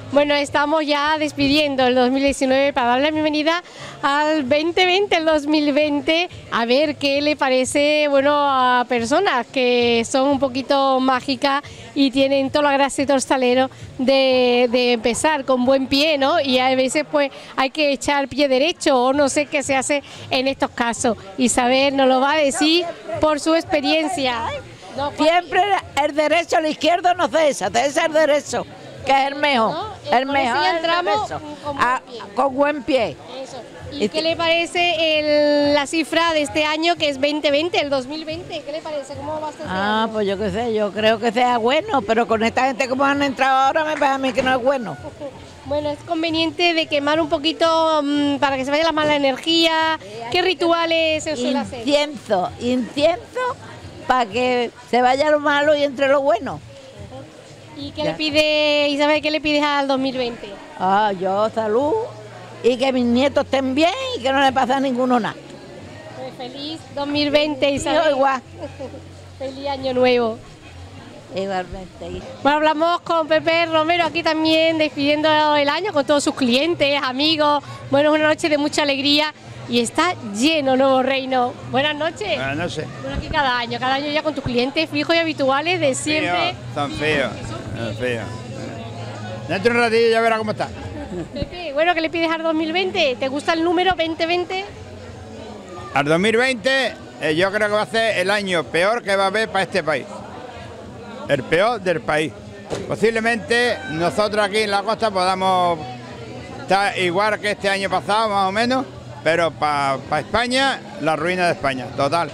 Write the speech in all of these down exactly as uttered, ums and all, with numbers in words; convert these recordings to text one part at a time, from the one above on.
Bueno, estamos ya despidiendo el dos mil diecinueve para darle la bienvenida al veinte veinte, el dos mil veinte, a ver qué le parece, bueno, a personas que son un poquito mágicas y tienen toda la gracia y todo el salero de, de empezar con buen pie, ¿no? Y a veces pues hay que echar pie derecho o no sé qué se hace en estos casos. Isabel nos lo va a decir por su experiencia. No, siempre el derecho, el izquierdo no cesa, cesa el derecho, que es el mejor. ¿No? El mejor sí es el entramos derecho. con buen Ah, pie. con buen pie. Eso. ¿Y qué le parece el, la cifra de este año que es veinte veinte, el dos mil veinte? ¿Qué le parece? ¿Cómo va a estar este Ah, año? pues yo qué sé, yo creo que sea bueno, pero con esta gente como han entrado ahora me parece a mí que no es bueno. Bueno, es conveniente de quemar un poquito mmm, para que se vaya la mala energía. ¿Qué rituales se suele hacer? Incienso, incienso para que se vaya lo malo y entre lo bueno. ¿Y qué Ya. le pide, Isabel, qué le pides al dos mil veinte? Ah, yo salud y que mis nietos estén bien y que no le pase a ninguno nada. Pues feliz dos mil veinte, Isabel. Yo igual. Feliz año nuevo. Igualmente. Bueno, hablamos con Pepe Romero aquí también despidiendo el año con todos sus clientes, amigos. Bueno, es una noche de mucha alegría y está lleno Nuevo Reino. Buenas noches. Buenas noches. Bueno, aquí cada año, cada año ya con tus clientes fijos y habituales de siempre. Son feos, son feos. Dentro de un ratillo ya verás cómo está. Pepe, bueno, ¿qué le pides al dos mil veinte? ¿Te gusta el número veinte veinte? Al dos mil veinte eh, yo creo que va a ser el año peor que va a haber para este país. El peor del país. Posiblemente nosotros aquí en la costa podamos estar igual que este año pasado, más o menos, pero para pa España, la ruina de España, total.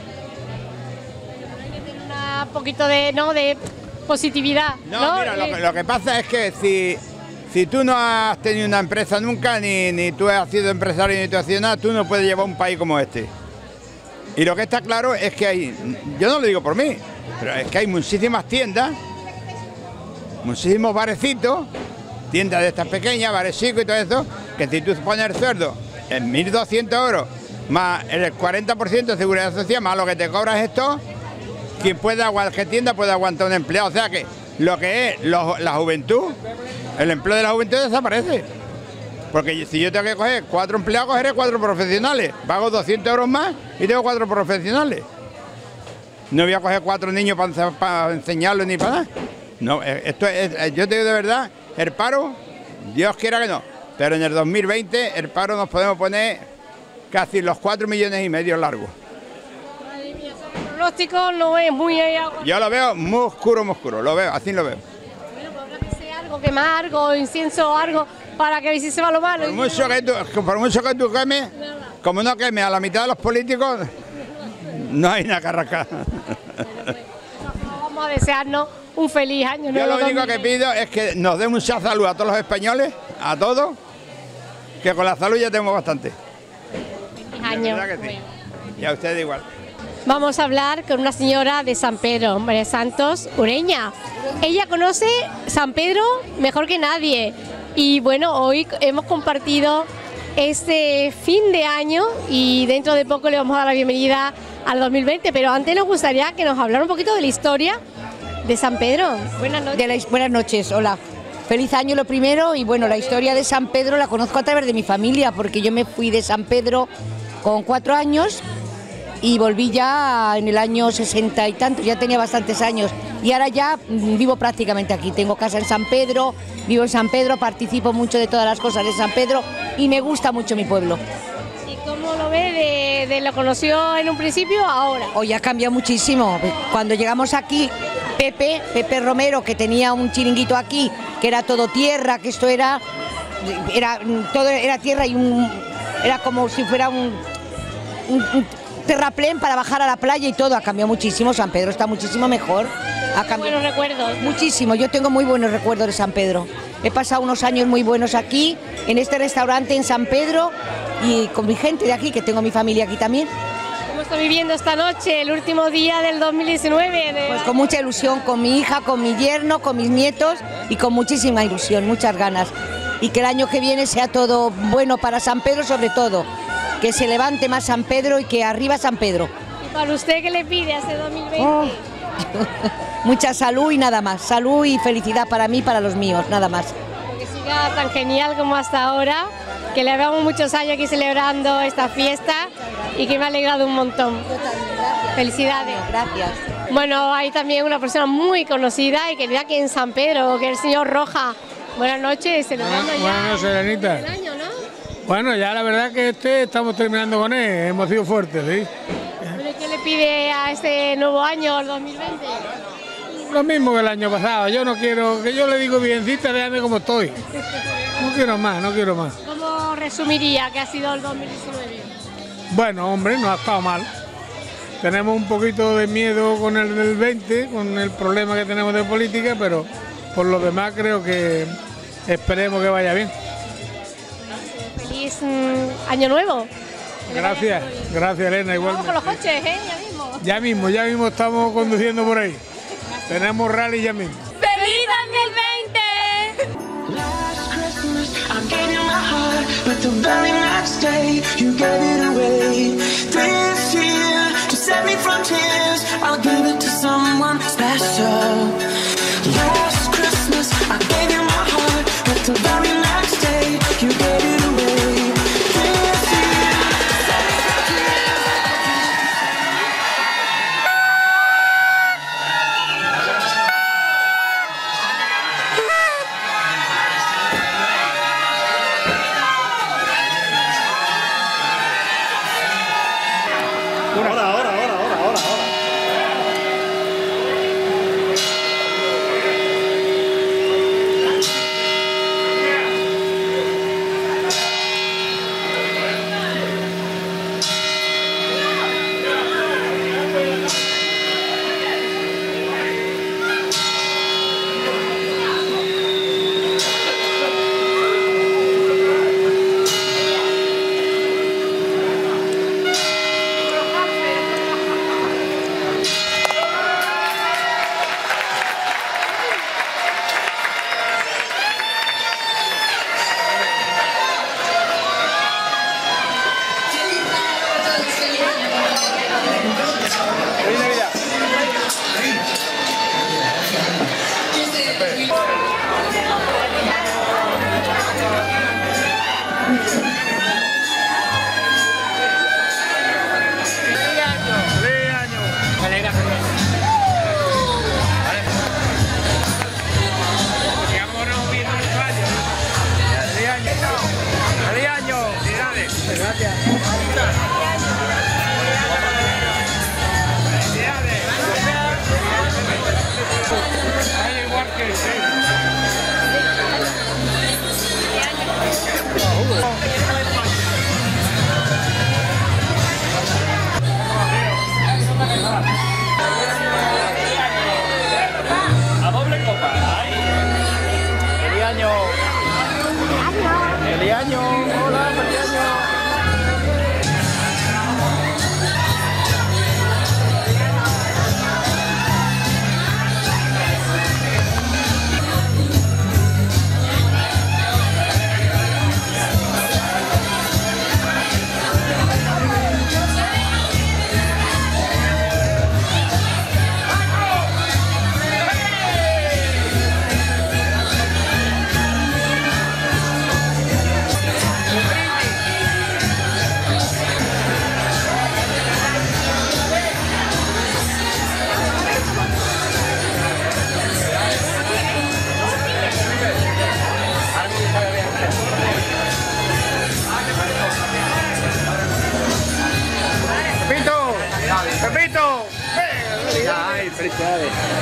Hay que tener un poquito de, ¿no? de positividad. No, No, mira, lo, Eh, que- lo que pasa es que si, si tú no has tenido una empresa nunca, ni, ni tú has sido empresario ni tú has sido nada, tú no puedes llevar un país como este. Y lo que está claro es que hay, yo no lo digo por mí, pero es que hay muchísimas tiendas, muchísimos barecitos, tiendas de estas pequeñas, bares chicos y todo eso, que si tú pones el sueldo en mil doscientos euros, más el cuarenta por ciento de seguridad social, más lo que te cobras esto, quien puede aguantar, qué tienda puede aguantar un empleado. O sea que lo que es lo- la juventud, el empleo de la juventud desaparece. Porque si yo tengo que coger cuatro empleados, cogeré cuatro profesionales. Pago doscientos euros más y tengo cuatro profesionales. No voy a coger cuatro niños para, ense- para enseñarlos ni para nada. No, eh, esto es, eh, yo te digo de verdad, el paro, Dios quiera que no, pero en el dos mil veinte el paro nos podemos poner casi los cuatro millones y medio largos. Madre mía, ese pronóstico no es muy... eh, Yo lo veo muy oscuro, muy oscuro, lo veo, así lo veo. Bueno, pues habrá que sea algo, quemar algo, incienso o algo, para que si se va lo malo. Por mucho que tú, por mucho que tú quemes, como no quemes a la mitad de los políticos, no hay nada que arrancar. Vamos a desearnos un feliz año Yo nuevo. lo único dos que mil veinte. pido es que nos dé mucha salud a todos los españoles, a todos, que con la salud ya tenemos bastante. Feliz De año. verdad que sí. Bueno. Y a ustedes igual. Vamos a hablar con una señora de San Pedro, María Santos Ureña. Ella conoce San Pedro mejor que nadie. Y bueno, hoy hemos compartido este fin de año y dentro de poco le vamos a dar la bienvenida al dos mil veinte. Pero antes nos gustaría que nos hablara un poquito de la historia de San Pedro. Buenas noches. De la- buenas noches, hola. Feliz año lo primero y bueno, la historia de San Pedro la conozco a través de mi familia porque yo me fui de San Pedro con cuatro años y volví ya en el año sesenta y tantos, ya tenía bastantes años y ahora ya mm, vivo prácticamente aquí, tengo casa en San Pedro, vivo en San Pedro, participo mucho de todas las cosas de San Pedro y me gusta mucho mi pueblo. ¿Y cómo lo ve de, de lo conoció en un principio a ahora? Hoy ha cambiado muchísimo. Cuando llegamos aquí, Pepe, Pepe Romero, que tenía un chiringuito aquí, que era todo tierra, que esto era, era todo era tierra y un, era como si fuera un, un, un terraplén para bajar a la playa y todo. Ha cambiado muchísimo. San Pedro está muchísimo mejor. Ha cambiado Buenos recuerdos. muchísimo. Yo tengo muy buenos recuerdos de San Pedro. He pasado unos años muy buenos aquí, en este restaurante en San Pedro y con mi gente de aquí, que tengo mi familia aquí también. ¿Cómo está viviendo esta noche, el último día del dos mil diecinueve? De- Pues con mucha ilusión, con mi hija, con mi yerno, con mis nietos y con muchísima ilusión, muchas ganas. Y que el año que viene sea todo bueno para San Pedro, sobre todo. Que se levante más San Pedro y que arriba San Pedro. ¿Y para usted qué le pide a este dos mil veinte? Oh. Mucha salud y nada más. Salud y felicidad para mí y para los míos, nada más. Que siga siga tan genial como hasta ahora, que le llevamos muchos años aquí celebrando esta fiesta y que me ha alegrado un montón. Felicidades. Gracias. Bueno, hay también una persona muy conocida y querida aquí en San Pedro, que es el señor Roja. Buenas noches, celebrando ya Buenas noches, Elenita. el año, ¿no? Bueno, ya la verdad que este estamos terminando con él, hemos sido fuertes, ¿sí? Bueno, ¿y qué le pide a este nuevo año, el dos mil veinte? Lo mismo que el año pasado, yo no quiero, que yo le digo biencita, déjame como estoy. No quiero más, no quiero más. ¿Cómo resumiría que ha sido el dos mil diecinueve? Bueno, hombre, no ha estado mal. Tenemos un poquito de miedo con el del veinte, con el problema que tenemos de política, pero por lo demás creo que esperemos que vaya bien. Feliz mm, año nuevo. Gracias, gracias Elena, Vamos igualmente. con los coches, ¿eh? Ya mismo. Ya mismo, ya mismo estamos conduciendo por ahí. Tenemos rally ya mismo. ¡Feliz dos mil veinte! Last Christmas, I gave you my heart, but the very next day, you gave it away. This year, to save me from tears, I'll give it to someone special. Last Christmas, I gave you my heart, but the very next day, you gave it away. This year, to save me from tears, Pepito, Pepito, Ay, felicidades.